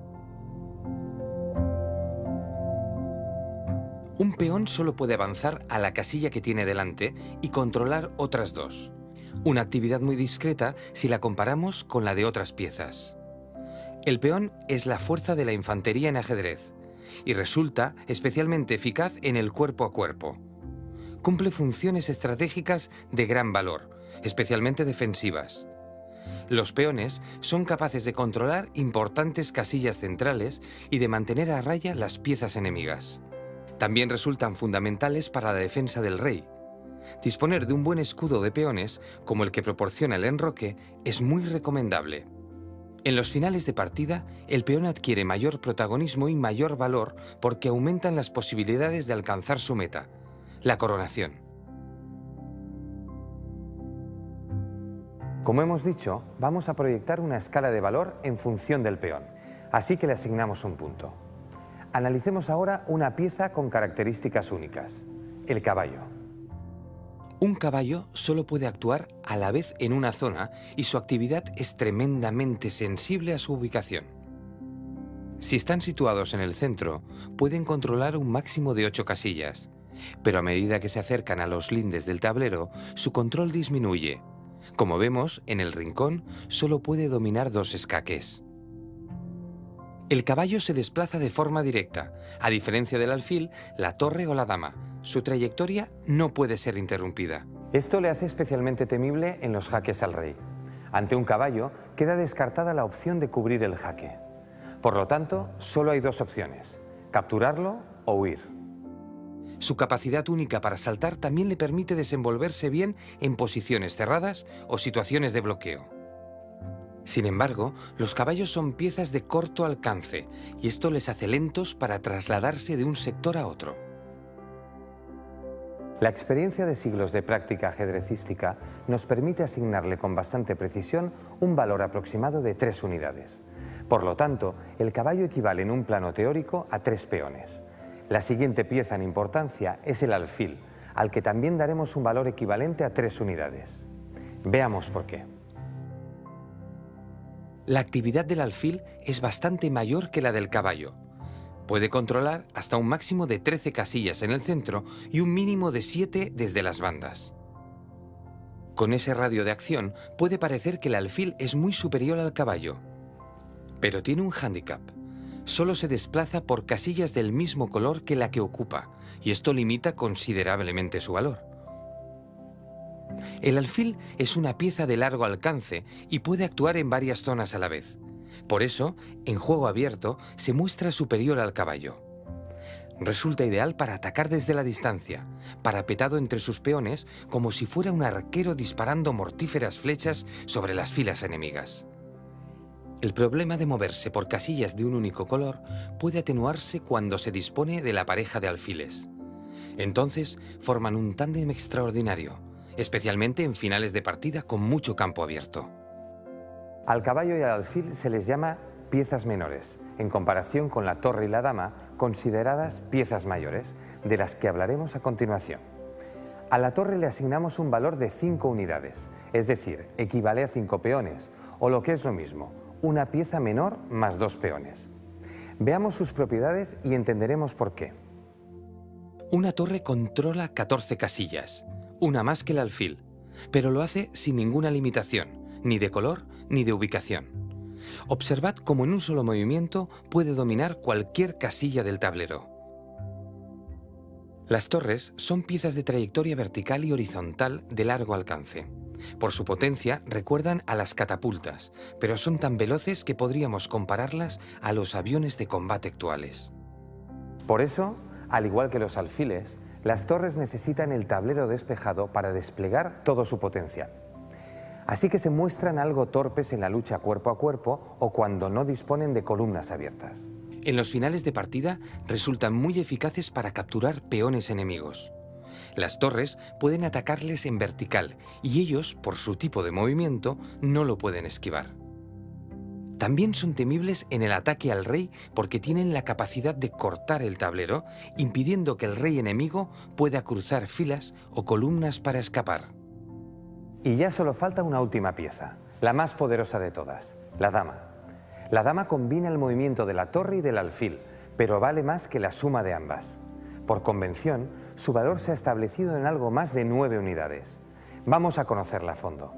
[SPEAKER 2] Un peón solo puede avanzar a la casilla que tiene delante y controlar otras 2. Una actividad muy discreta si la comparamos con la de otras piezas. El peón es la fuerza de la infantería en ajedrez y resulta especialmente eficaz en el cuerpo a cuerpo. Cumple funciones estratégicas de gran valor, especialmente defensivas. Los peones son capaces de controlar importantes casillas centrales y de mantener a raya las piezas enemigas. También resultan fundamentales para la defensa del rey. Disponer de un buen escudo de peones, como el que proporciona el enroque, es muy recomendable. En los finales de partida, el peón adquiere mayor protagonismo y mayor valor porque aumentan las posibilidades de alcanzar su meta, la coronación.
[SPEAKER 1] Como hemos dicho, vamos a proyectar una escala de valor en función del peón, así que le asignamos un punto. Analicemos ahora una pieza con características únicas, el caballo.
[SPEAKER 2] Un caballo solo puede actuar a la vez en una zona y su actividad es tremendamente sensible a su ubicación. Si están situados en el centro, pueden controlar un máximo de 8 casillas, pero a medida que se acercan a los lindes del tablero, su control disminuye. Como vemos, en el rincón solo puede dominar 2 escaques. El caballo se desplaza de forma directa. A diferencia del alfil, la torre o la dama, su trayectoria no puede ser interrumpida.
[SPEAKER 1] Esto le hace especialmente temible en los jaques al rey. Ante un caballo queda descartada la opción de cubrir el jaque. Por lo tanto, solo hay 2 opciones: capturarlo o huir.
[SPEAKER 2] Su capacidad única para saltar también le permite desenvolverse bien en posiciones cerradas o situaciones de bloqueo. Sin embargo, los caballos son piezas de corto alcance y esto les hace lentos para trasladarse de un sector a otro.
[SPEAKER 1] La experiencia de siglos de práctica ajedrecística nos permite asignarle con bastante precisión un valor aproximado de 3 unidades. Por lo tanto, el caballo equivale en un plano teórico a 3 peones. La siguiente pieza en importancia es el alfil, al que también daremos un valor equivalente a 3 unidades. Veamos por qué.
[SPEAKER 2] La actividad del alfil es bastante mayor que la del caballo. Puede controlar hasta un máximo de 13 casillas en el centro y un mínimo de 7 desde las bandas. Con ese radio de acción puede parecer que el alfil es muy superior al caballo, pero tiene un hándicap. Solo se desplaza por casillas del mismo color que la que ocupa, y esto limita considerablemente su valor. El alfil es una pieza de largo alcance y puede actuar en varias zonas a la vez. Por eso, en juego abierto, se muestra superior al caballo. Resulta ideal para atacar desde la distancia, parapetado entre sus peones como si fuera un arquero disparando mortíferas flechas sobre las filas enemigas. El problema de moverse por casillas de un único color puede atenuarse cuando se dispone de la pareja de alfiles. Entonces forman un tándem extraordinario, especialmente en finales de partida con mucho campo abierto.
[SPEAKER 1] Al caballo y al alfil se les llama piezas menores, en comparación con la torre y la dama, consideradas piezas mayores, de las que hablaremos a continuación. A la torre le asignamos un valor de 5 unidades, es decir, equivale a 5 peones, o lo que es lo mismo, una pieza menor más 2 peones. Veamos sus propiedades y entenderemos por qué.
[SPEAKER 2] Una torre controla 14 casillas, una más que el alfil, pero lo hace sin ninguna limitación, ni de color ni de ubicación. Observad cómo en un solo movimiento puede dominar cualquier casilla del tablero. Las torres son piezas de trayectoria vertical y horizontal de largo alcance. Por su potencia recuerdan a las catapultas, pero son tan veloces que podríamos compararlas a los aviones de combate actuales.
[SPEAKER 1] Por eso, al igual que los alfiles, las torres necesitan el tablero despejado para desplegar todo su potencial. Así que se muestran algo torpes en la lucha cuerpo a cuerpo o cuando no disponen de columnas abiertas.
[SPEAKER 2] En los finales de partida resultan muy eficaces para capturar peones enemigos. Las torres pueden atacarles en vertical y ellos, por su tipo de movimiento, no lo pueden esquivar. También son temibles en el ataque al rey porque tienen la capacidad de cortar el tablero, impidiendo que el rey enemigo pueda cruzar filas o columnas para escapar.
[SPEAKER 1] Y ya solo falta una última pieza, la más poderosa de todas, la dama. La dama combina el movimiento de la torre y del alfil, pero vale más que la suma de ambas. Por convención, su valor se ha establecido en algo más de 9 unidades. Vamos a conocerla a fondo.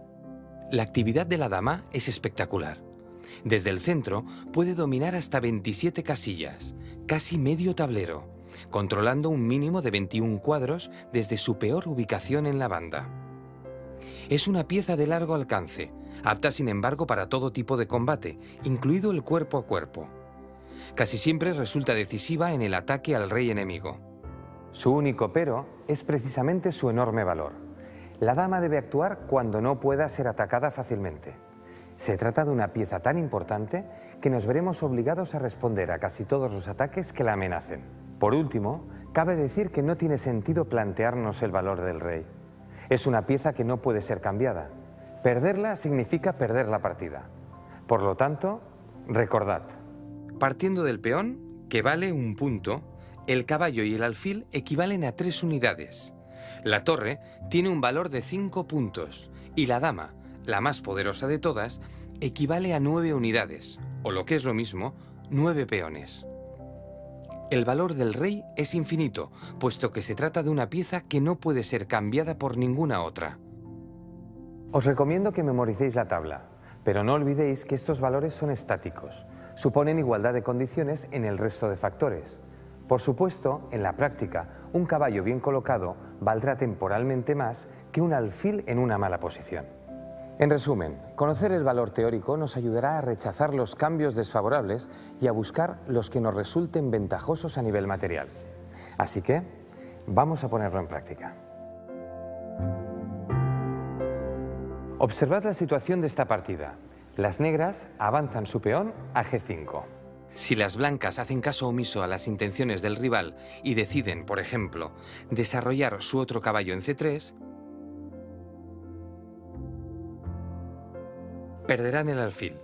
[SPEAKER 2] La actividad de la dama es espectacular. Desde el centro puede dominar hasta 27 casillas, casi medio tablero, controlando un mínimo de 21 cuadros desde su peor ubicación en la banda. Es una pieza de largo alcance, apta sin embargo para todo tipo de combate, incluido el cuerpo a cuerpo. Casi siempre resulta decisiva en el ataque al rey enemigo.
[SPEAKER 1] Su único pero es precisamente su enorme valor. La dama debe actuar cuando no pueda ser atacada fácilmente. Se trata de una pieza tan importante que nos veremos obligados a responder a casi todos los ataques que la amenacen. Por último, cabe decir que no tiene sentido plantearnos el valor del rey. Es una pieza que no puede ser cambiada. Perderla significa perder la partida. Por lo tanto, recordad.
[SPEAKER 2] Partiendo del peón, que vale 1 punto, el caballo y el alfil equivalen a 3 unidades. La torre tiene un valor de 5 puntos y la dama, la más poderosa de todas, equivale a 9 unidades, o lo que es lo mismo, 9 peones. El valor del rey es infinito, puesto que se trata de una pieza que no puede ser cambiada por ninguna otra.
[SPEAKER 1] Os recomiendo que memoricéis la tabla, pero no olvidéis que estos valores son estáticos. Suponen igualdad de condiciones en el resto de factores. Por supuesto, en la práctica, un caballo bien colocado valdrá temporalmente más que un alfil en una mala posición. En resumen, conocer el valor teórico nos ayudará a rechazar los cambios desfavorables y a buscar los que nos resulten ventajosos a nivel material. Así que, vamos a ponerlo en práctica. Observad la situación de esta partida. Las negras avanzan su peón a G5.
[SPEAKER 2] Si las blancas hacen caso omiso a las intenciones del rival y deciden, por ejemplo, desarrollar su otro caballo en C3, perderán el alfil.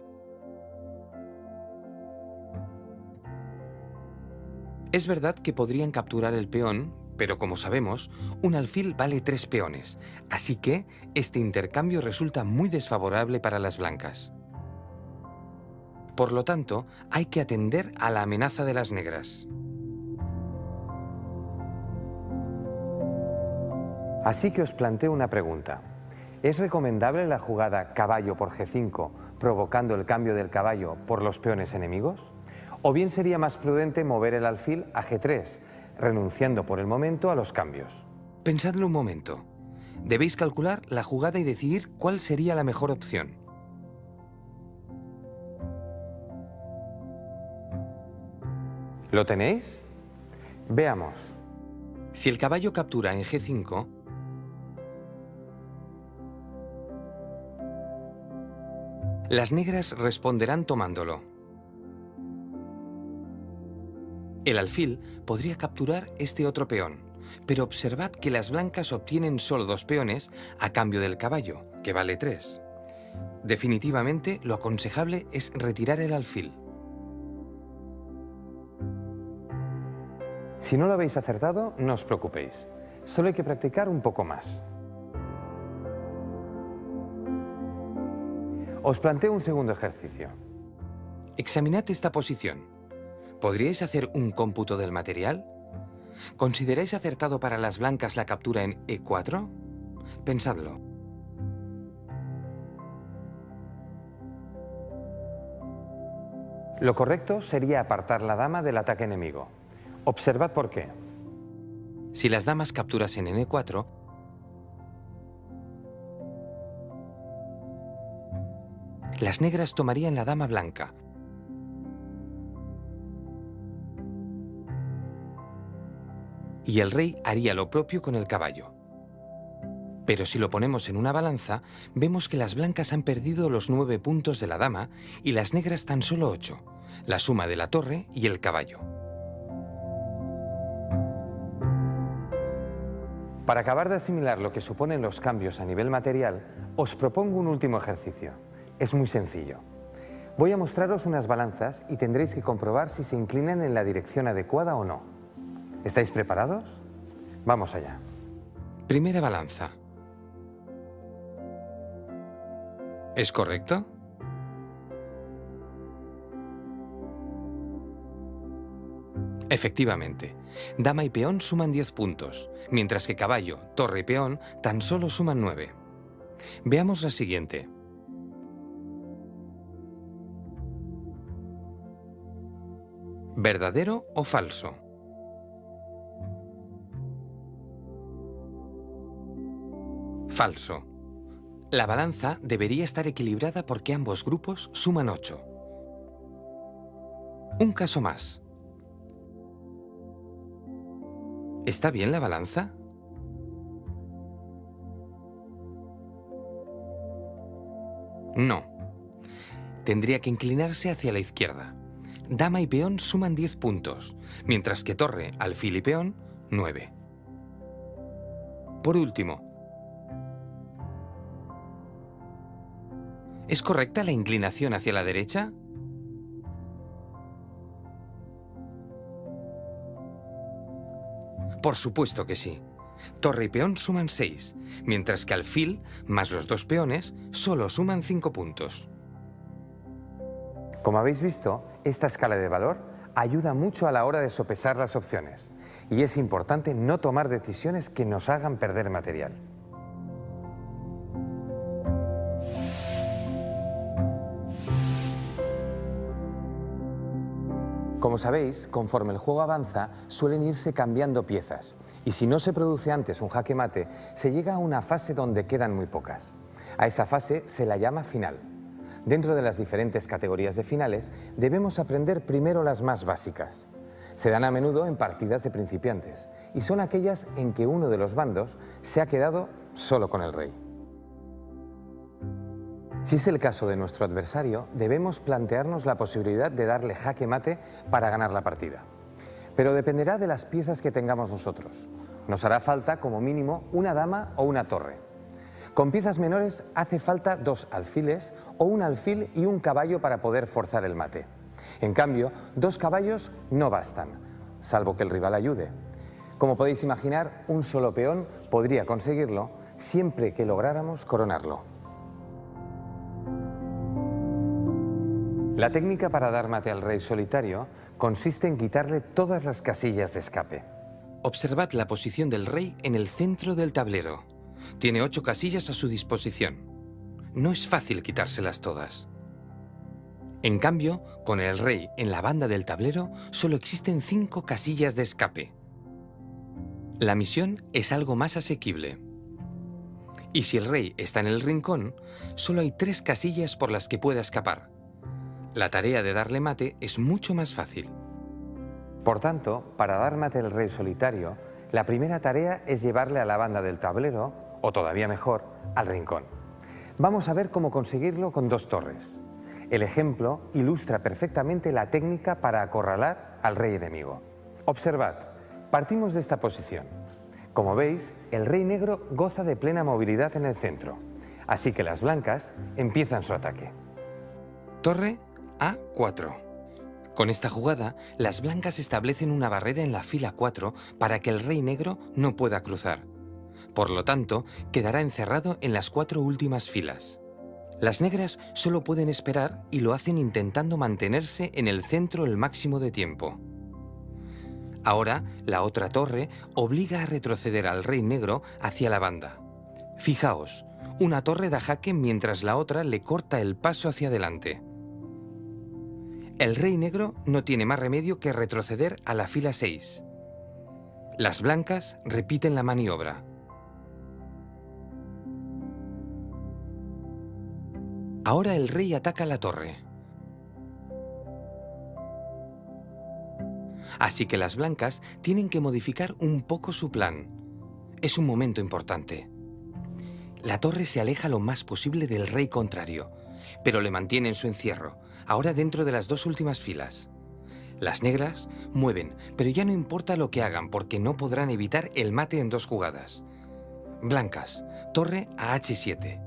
[SPEAKER 2] Es verdad que podrían capturar el peón, pero como sabemos, un alfil vale 3 peones, así que este intercambio resulta muy desfavorable para las blancas. Por lo tanto, hay que atender a la amenaza de las negras.
[SPEAKER 1] Así que os planteo una pregunta. ¿Es recomendable la jugada caballo por G5, provocando el cambio del caballo por los peones enemigos? ¿O bien sería más prudente mover el alfil a G3, renunciando por el momento a los cambios?
[SPEAKER 2] Pensadlo un momento. Debéis calcular la jugada y decidir cuál sería la mejor opción.
[SPEAKER 1] ¿Lo tenéis? Veamos.
[SPEAKER 2] Si el caballo captura en G5, las negras responderán tomándolo. El alfil podría capturar este otro peón, pero observad que las blancas obtienen solo 2 peones a cambio del caballo, que vale 3. Definitivamente, lo aconsejable es retirar el alfil.
[SPEAKER 1] Si no lo habéis acertado, no os preocupéis. Solo hay que practicar un poco más. Os planteo un segundo ejercicio.
[SPEAKER 2] Examinad esta posición. ¿Podríais hacer un cómputo del material? ¿Consideráis acertado para las blancas la captura en E4? Pensadlo.
[SPEAKER 1] Lo correcto sería apartar la dama del ataque enemigo. Observad por qué.
[SPEAKER 2] Si las damas capturasen en E4, las negras tomarían la dama blanca. Y el rey haría lo propio con el caballo. Pero si lo ponemos en una balanza, vemos que las blancas han perdido los 9 puntos de la dama y las negras tan solo 8, la suma de la torre y el caballo.
[SPEAKER 1] Para acabar de asimilar lo que suponen los cambios a nivel material, os propongo un último ejercicio. Es muy sencillo. Voy a mostraros unas balanzas y tendréis que comprobar si se inclinan en la dirección adecuada o no. ¿Estáis preparados? Vamos allá.
[SPEAKER 2] Primera balanza. ¿Es correcto? Efectivamente, dama y peón suman 10 puntos, mientras que caballo, torre y peón tan solo suman 9. Veamos la siguiente. ¿Verdadero o falso? Falso. La balanza debería estar equilibrada porque ambos grupos suman 8. Un caso más. ¿Está bien la balanza? No. Tendría que inclinarse hacia la izquierda. Dama y peón suman 10 puntos, mientras que torre, alfil y peón, 9. Por último, ¿es correcta la inclinación hacia la derecha? Por supuesto que sí. torre y peón suman 6, mientras que alfil más los 2 peones solo suman 5 puntos.
[SPEAKER 1] Como habéis visto, esta escala de valor ayuda mucho a la hora de sopesar las opciones y es importante no tomar decisiones que nos hagan perder material. Como sabéis, conforme el juego avanza, suelen irse cambiando piezas y si no se produce antes un jaque mate, se llega a una fase donde quedan muy pocas. A esa fase se la llama final. Dentro de las diferentes categorías de finales, debemos aprender primero las más básicas. Se dan a menudo en partidas de principiantes y son aquellas en que uno de los bandos se ha quedado solo con el rey. Si es el caso de nuestro adversario, debemos plantearnos la posibilidad de darle jaque mate para ganar la partida. Pero dependerá de las piezas que tengamos nosotros. Nos hará falta como mínimo una dama o una torre. Con piezas menores hace falta 2 alfiles o un alfil y un caballo para poder forzar el mate. En cambio, 2 caballos no bastan, salvo que el rival ayude. Como podéis imaginar, un solo peón podría conseguirlo siempre que lográramos coronarlo. La técnica para dar mate al rey solitario consiste en quitarle todas las casillas de escape.
[SPEAKER 2] Observad la posición del rey en el centro del tablero. Tiene 8 casillas a su disposición. No es fácil quitárselas todas. En cambio, con el rey en la banda del tablero, solo existen 5 casillas de escape. La misión es algo más asequible. Y si el rey está en el rincón, solo hay 3 casillas por las que pueda escapar. La tarea de darle mate es mucho más fácil.
[SPEAKER 1] Por tanto, para dar mate al rey solitario, la primera tarea es llevarle a la banda del tablero, o todavía mejor, al rincón. Vamos a ver cómo conseguirlo con 2 torres. El ejemplo ilustra perfectamente la técnica para acorralar al rey enemigo. Observad, partimos de esta posición. Como veis, el rey negro goza de plena movilidad en el centro, así que las blancas empiezan su ataque.
[SPEAKER 2] Torre A4. Con esta jugada, las blancas establecen una barrera en la fila 4 para que el rey negro no pueda cruzar. Por lo tanto, quedará encerrado en las 4 últimas filas. Las negras solo pueden esperar y lo hacen intentando mantenerse en el centro el máximo de tiempo. Ahora, la otra torre obliga a retroceder al rey negro hacia la banda. Fijaos, una torre da jaque mientras la otra le corta el paso hacia adelante. El rey negro no tiene más remedio que retroceder a la fila 6. Las blancas repiten la maniobra. Ahora el rey ataca la torre. Así que las blancas tienen que modificar un poco su plan. Es un momento importante. La torre se aleja lo más posible del rey contrario, pero le mantiene en su encierro, ahora dentro de las 2 últimas filas. Las negras mueven, pero ya no importa lo que hagan porque no podrán evitar el mate en 2 jugadas. Blancas, torre a H7.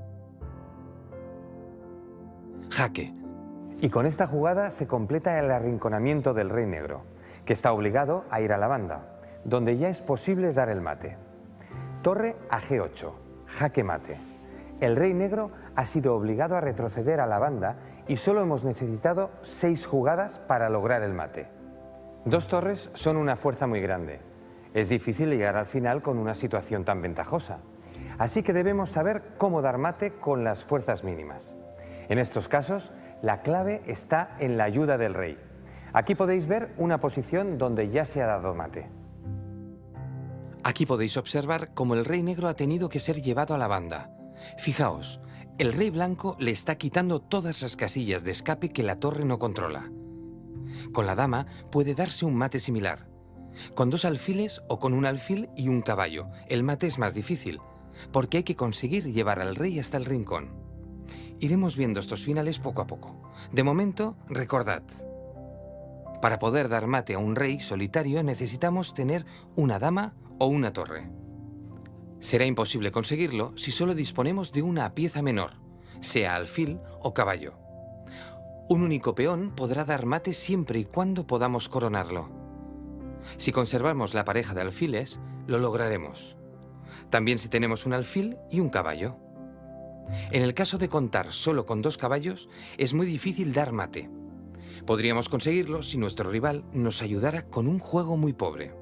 [SPEAKER 2] Jaque.
[SPEAKER 1] Y con esta jugada se completa el arrinconamiento del rey negro, que está obligado a ir a la banda, donde ya es posible dar el mate. Torre a G8, jaque mate. El rey negro ha sido obligado a retroceder a la banda y solo hemos necesitado 6 jugadas para lograr el mate. 2 torres son una fuerza muy grande. Es difícil llegar al final con una situación tan ventajosa. Así que debemos saber cómo dar mate con las fuerzas mínimas. En estos casos, la clave está en la ayuda del rey. Aquí podéis ver una posición donde ya se ha dado mate.
[SPEAKER 2] Aquí podéis observar cómo el rey negro ha tenido que ser llevado a la banda. Fijaos, el rey blanco le está quitando todas las casillas de escape que la torre no controla. Con la dama puede darse un mate similar. Con 2 alfiles o con un alfil y un caballo, el mate es más difícil, porque hay que conseguir llevar al rey hasta el rincón. Iremos viendo estos finales poco a poco. De momento, recordad, para poder dar mate a un rey solitario necesitamos tener una dama o una torre. Será imposible conseguirlo si solo disponemos de una pieza menor, sea alfil o caballo. Un único peón podrá dar mate siempre y cuando podamos coronarlo. Si conservamos la pareja de alfiles, lo lograremos. también si tenemos un alfil y un caballo. En el caso de contar solo con 2 caballos, es muy difícil dar mate. Podríamos conseguirlo si nuestro rival nos ayudara con un juego muy pobre.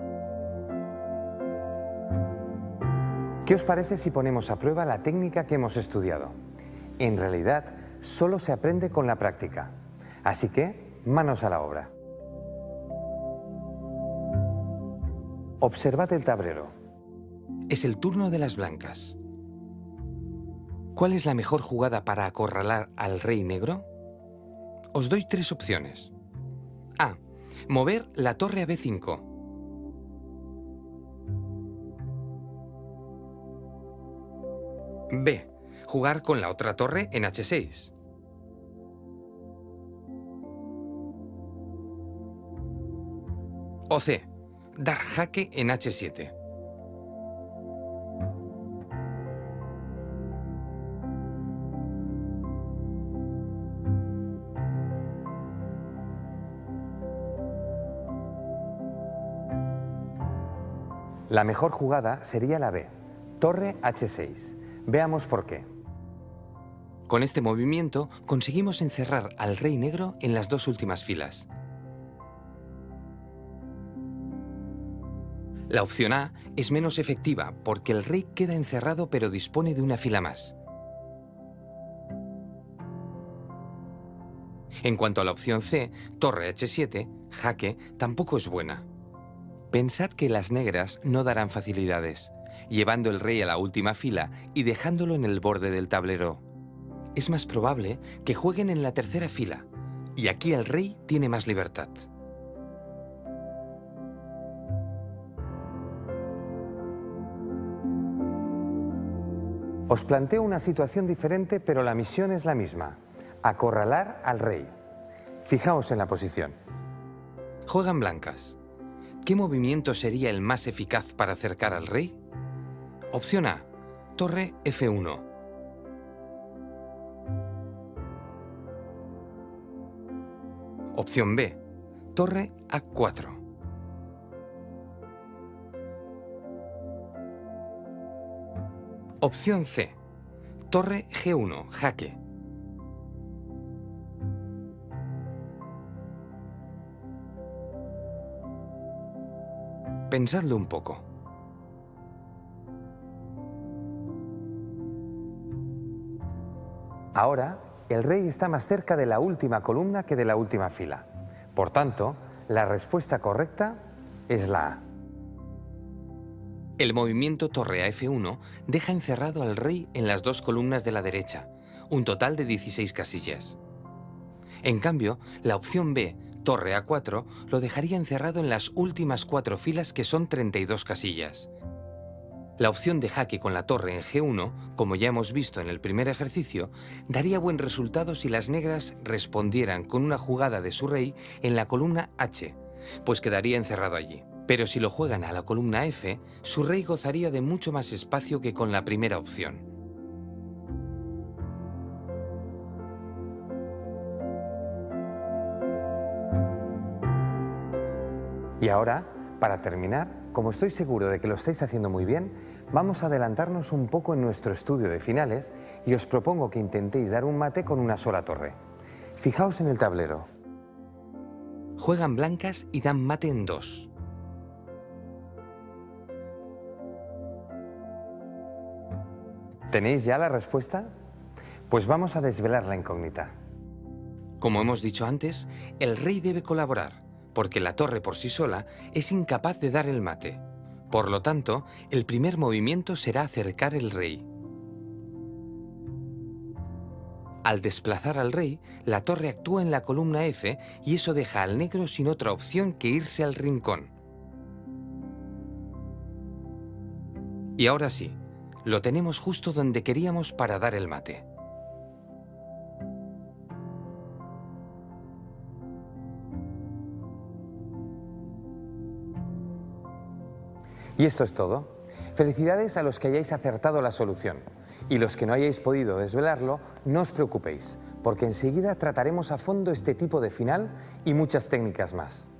[SPEAKER 1] ¿Qué os parece si ponemos a prueba la técnica que hemos estudiado? En realidad, solo se aprende con la práctica. Así que, manos a la obra. Observad el tablero.
[SPEAKER 2] Es el turno de las blancas. ¿Cuál es la mejor jugada para acorralar al rey negro? Os doy 3 opciones. A. Mover la torre a B5. B. Jugar con la otra torre en H6. O C. Dar jaque en H7.
[SPEAKER 1] La mejor jugada sería la B, torre H6. Veamos por qué.
[SPEAKER 2] Con este movimiento conseguimos encerrar al rey negro en las 2 últimas filas. La opción A es menos efectiva porque el rey queda encerrado pero dispone de una fila más. En cuanto a la opción C, torre H7, jaque, tampoco es buena. Pensad que las negras no darán facilidades, llevando el rey a la última fila y dejándolo en el borde del tablero. Es más probable que jueguen en la tercera fila, y aquí el rey tiene más libertad.
[SPEAKER 1] Os planteo una situación diferente, pero la misión es la misma: acorralar al rey. Fijaos en la posición.
[SPEAKER 2] Juegan blancas. ¿Qué movimiento sería el más eficaz para acercar al rey? Opción A, torre F1. Opción B, torre A4. Opción C, torre G1, jaque. Pensadlo un poco.
[SPEAKER 1] Ahora, el rey está más cerca de la última columna que de la última fila. Por tanto, la respuesta correcta es la A.
[SPEAKER 2] El movimiento torre a F1 deja encerrado al rey en las 2 columnas de la derecha, un total de 16 casillas. En cambio, la opción B, torre A4, lo dejaría encerrado en las últimas 4 filas, que son 32 casillas. La opción de jaque con la torre en G1, como ya hemos visto en el primer ejercicio, daría buen resultado si las negras respondieran con una jugada de su rey en la columna H, pues quedaría encerrado allí. Pero si lo juegan a la columna F, su rey gozaría de mucho más espacio que con la primera opción.
[SPEAKER 1] Y ahora, para terminar, como estoy seguro de que lo estáis haciendo muy bien, vamos a adelantarnos un poco en nuestro estudio de finales y os propongo que intentéis dar un mate con una sola torre. Fijaos en el tablero.
[SPEAKER 2] Juegan blancas y dan mate en 2.
[SPEAKER 1] ¿Tenéis ya la respuesta? Pues vamos a desvelar la incógnita.
[SPEAKER 2] Como hemos dicho antes, el rey debe colaborar, porque la torre por sí sola es incapaz de dar el mate. Por lo tanto, el primer movimiento será acercar el rey. Al desplazar al rey, la torre actúa en la columna F y eso deja al negro sin otra opción que irse al rincón. Y ahora sí, lo tenemos justo donde queríamos para dar el mate.
[SPEAKER 1] Y esto es todo. Felicidades a los que hayáis acertado la solución. Y los que no hayáis podido desvelarlo, no os preocupéis, porque enseguida trataremos a fondo este tipo de final y muchas técnicas más.